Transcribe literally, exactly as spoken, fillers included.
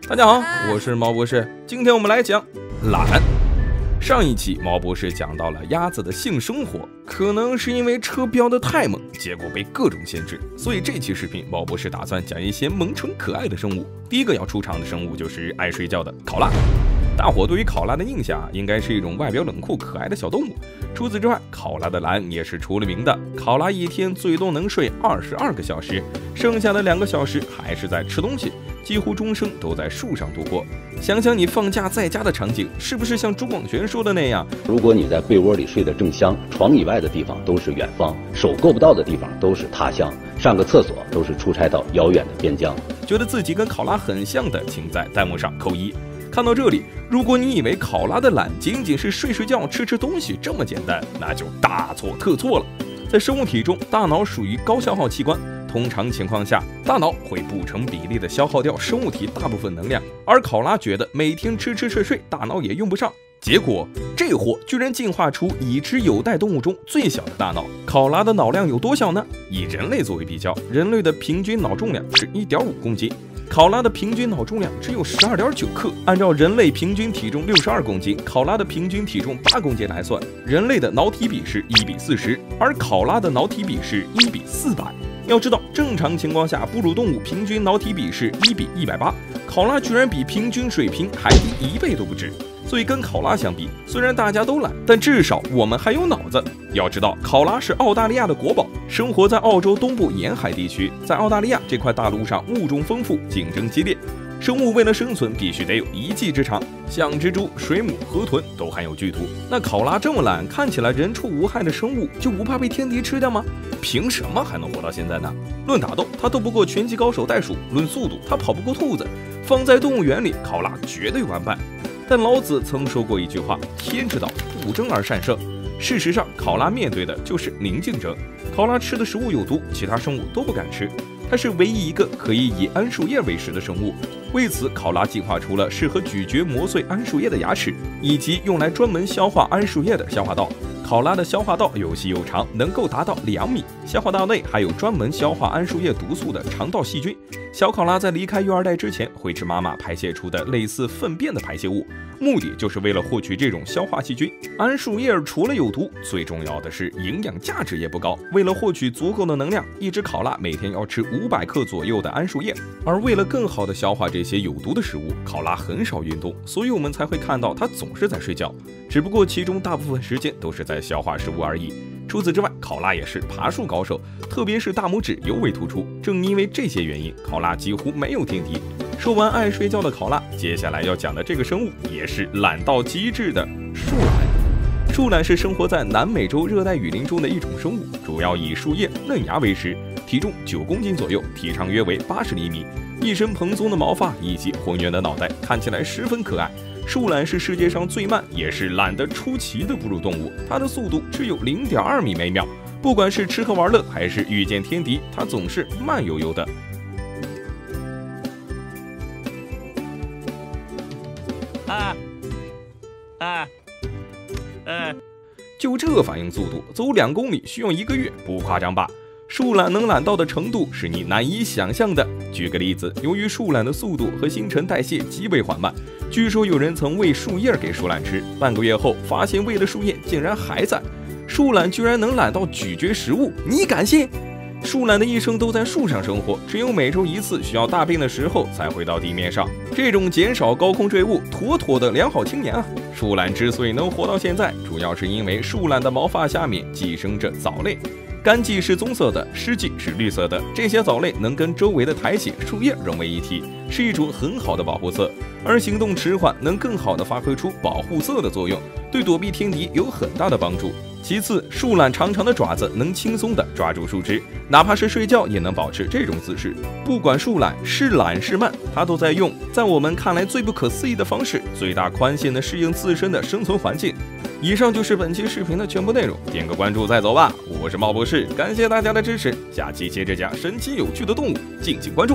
大家好，我是毛博士。今天我们来讲懒。上一期毛博士讲到了鸭子的性生活，可能是因为车飙得太猛，结果被各种限制，所以这期视频毛博士打算讲一些萌宠可爱的生物。第一个要出场的生物就是爱睡觉的考拉。大伙对于考拉的印象应该是一种外表冷酷可爱的小动物。除此之外，考拉的懒也是出了名的。考拉一天最多能睡二十二个小时，剩下的两个小时还是在吃东西，几乎终生都在树上度过。想想你放假在家的场景，是不是像朱广权说的那样？ 如果你在被窝里睡得正香，床以外的地方都是远方，手够不到的地方都是他乡，上个厕所都是出差到遥远的边疆。 觉得自己跟考拉很像的，请在弹幕上扣一。看到这里，如果你以为考拉的懒仅仅是睡睡觉、吃吃东西这么简单，那就大错特错了。在生物体中，大脑属于高消耗器官，通常情况下，大脑会不成比例的消耗掉生物体大部分能量，而考拉觉得每天吃吃睡睡，大脑也用不上。结果这货居然进化出已知有袋动物中最小的大脑。考拉的脑量有多小呢？以人类作为比较，人类的平均脑重量是 一点五公斤，考拉的平均脑重量只有 十二点九克。按照人类平均体重六十二公斤，考拉的平均体重八公斤来算，人类的脑体比是一比四十，而考拉的脑体比是一比四百。要知道，正常情况下，哺乳动物平均脑体比是一比一百八，考拉居然比平均水平还低一倍都不止。所以跟考拉相比，虽然大家都懒，但至少我们还有脑子。要知道，考拉是澳大利亚的国宝，生活在澳洲东部沿海地区。在澳大利亚这块大陆上，物种丰富，竞争激烈，生物为了生存必须得有一技之长，像蜘蛛、水母、河豚都含有剧毒。那考拉这么懒，看起来人畜无害的生物，就不怕被天敌吃掉吗？凭什么还能活到现在呢？论打斗，它斗不过拳击高手袋鼠；论速度，它跑不过兔子。放在动物园里，考拉绝对完败。但老子曾说过一句话：天之道，不争而善胜。事实上，考拉面对的就是零竞争。考拉吃的食物有毒，其他生物都不敢吃。它是唯一一个可以以桉树叶为食的生物，为此，考拉进化出了适合咀嚼磨碎桉树叶的牙齿，以及用来专门消化桉树叶的消化道。考拉的消化道又细又长，能够达到两米。消化道内还有专门消化桉树叶毒素的肠道细菌。小考拉在离开育儿袋之前，会吃妈妈排泄出的类似粪便的排泄物，目的就是为了获取这种消化细菌。桉树叶除了有毒，最重要的是营养价值也不高。为了获取足够的能量，一只考拉每天要吃五百克左右的桉树叶。而为了更好的消化这些有毒的食物，考拉很少运动，所以我们才会看到它总是在睡觉。只不过其中大部分时间都是在消化食物而已。除此之外，考拉也是爬树高手，特别是大拇指尤为突出。正因为这些原因，考拉几乎没有天敌。说完爱睡觉的考拉，接下来要讲的这个生物也是懒到极致的树懒。树懒是生活在南美洲热带雨林中的一种生物，主要以树叶、嫩芽为食，体重九公斤左右，体长约为八十厘米，一身蓬松的毛发以及浑圆的脑袋，看起来十分可爱。树懒是世界上最慢也是懒得出奇的哺乳动物，它的速度只有 零点二米每秒，不管是吃喝玩乐还是遇见天敌，它总是慢悠悠的。啊啊啊！就这反应速度，走两公里需要一个月，不夸张吧？树懒能懒到的程度是你难以想象的。举个例子，由于树懒的速度和新陈代谢极为缓慢，据说有人曾喂树叶给树懒吃，半个月后发现喂的树叶竟然还在。树懒居然能懒到咀嚼食物，你敢信？树懒的一生都在树上生活，只有每周一次需要大便的时候才会到地面上。这种减少高空坠物，妥妥的良好青年啊！树懒之所以能活到现在，主要是因为树懒的毛发下面寄生着藻类。干季是棕色的，湿季是绿色的。这些藻类能跟周围的苔藓、树叶融为一体，是一种很好的保护色。而行动迟缓能更好地发挥出保护色的作用，对躲避天敌有很大的帮助。其次，树懒长长的爪子能轻松地抓住树枝，哪怕是睡觉也能保持这种姿势。不管树懒是懒是慢，它都在用在我们看来最不可思议的方式，最大宽限地适应自身的生存环境。以上就是本期视频的全部内容，点个关注再走吧。我是猫博士，感谢大家的支持，下期接着讲神奇有趣的动物，敬请关注。